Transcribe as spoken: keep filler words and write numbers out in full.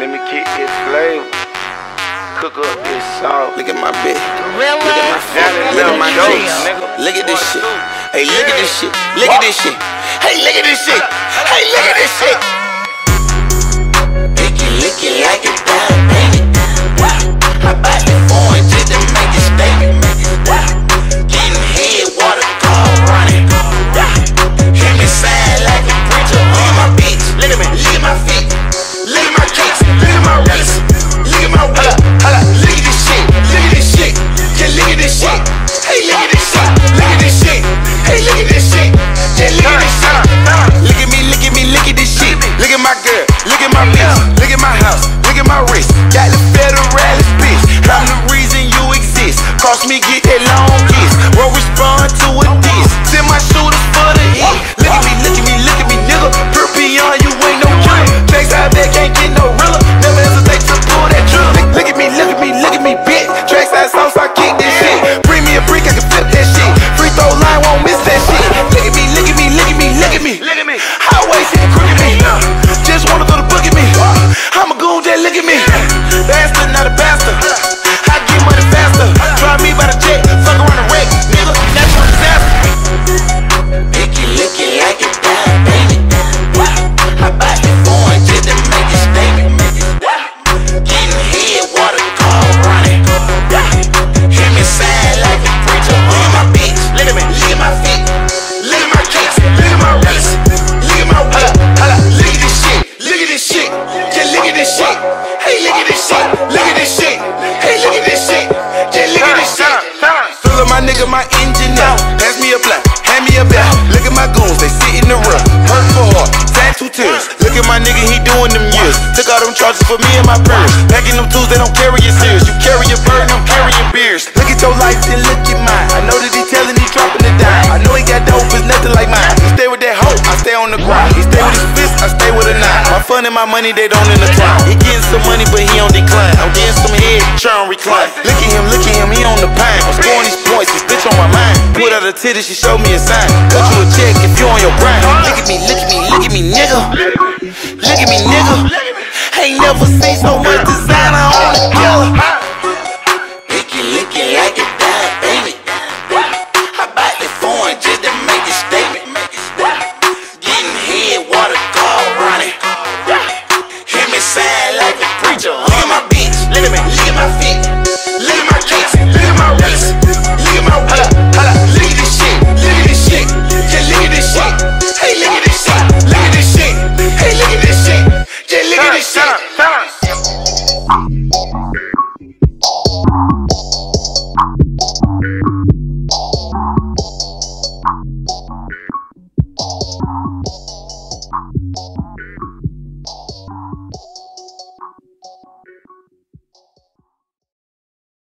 Let me kick this flavor. Cook up this sauce. Look at my bitch. Look at my family. Look at my cheeks. Look at this shit. Hey, look at this shit. Look at this shit. Hey, look at this shit. Hey, look at this shit. Lick it, lick it like it down, baby. I buy the foreign just to make it statement. Getting head, water car running. Hear me sign like a preacher. Look at my bitch. Look at me. Look at my feet. Look at my kicks. Look at my wrist. Look at my whip. Look at this shit. Look at this shit. Yeah, look at this shit. Hey, look at this shit. Look at this shit. Hey, look at this shit. Yeah, look at this shit. Look at me, look at me, look at this shit. Look at my girl. Look at my bitch. Look at my house. Look at my wrist. Got the federalist bitch. I'm the reason you exist. Cross me, get that long kiss. Won't respond to a diss. Send my shooters for the hit. Look at me, look at me, look at me, nigga. Pure beyond, you ain't no killer. Tracks out there can't get no realer. Never hesitate to pull that driller. Look at me, look at me, look at me, bitch. Tracks out sauce, I kick this shit. Bring me a brick, I can flip that shit. Free throw line, won't miss that shit. Look at me, look at me, look at me, look at me. Look at me. Highway sitting crooked me. Just wanna go to book at me. I'm a goon, just look at me. Bastard, not a bastard. I get money faster. Drive me by the jet, fuck around the wreck, nigga. That's a disaster. Lick it, lick it like it down, baby. I buy the foreign just to make it statement. Getting head, water car running. Hear me sign like a preacher. Look at my bitch. Look at me. Look at my feet. Look at my kicks. Look at my wrist. Look at my whip. Look at this shit. Look at this shit. Yeah, look at this shit. Hey, look at this shit. Look at this shit. Hey, look at this shit. Yeah, look at this shit. Fill up my nigga, my engine now. Pass me a blunt. Hand me a bell. Look at my goons, they sit in the room. Hurt for heart. Sad two tears. Look at my nigga, he doing them years. Took all them charges for me and my peers. Packing them tools, they don't carry your serious. You carry your burden, I'm carrying beers. Look at your life, then look at mine. I know that he telling, he dropping the dime. I know he got dope, it's nothing like mine. He stay with that hoe, I stay on the grind. He stay with his fist, I stay with a nine. My fun and my money, they don't intertwine. He getting some money, but he on decline. I'm getting some head, trying to recline. Look at him, look at him, he on the pine. I'm scoring these points, this bitch on my mind. Put out a titty, she showed me a sign. Cut you a check if you on your grind. Look at me, look at me, look at me, nigga. Look at me, nigga. Ain't never seen so much designer on the killer.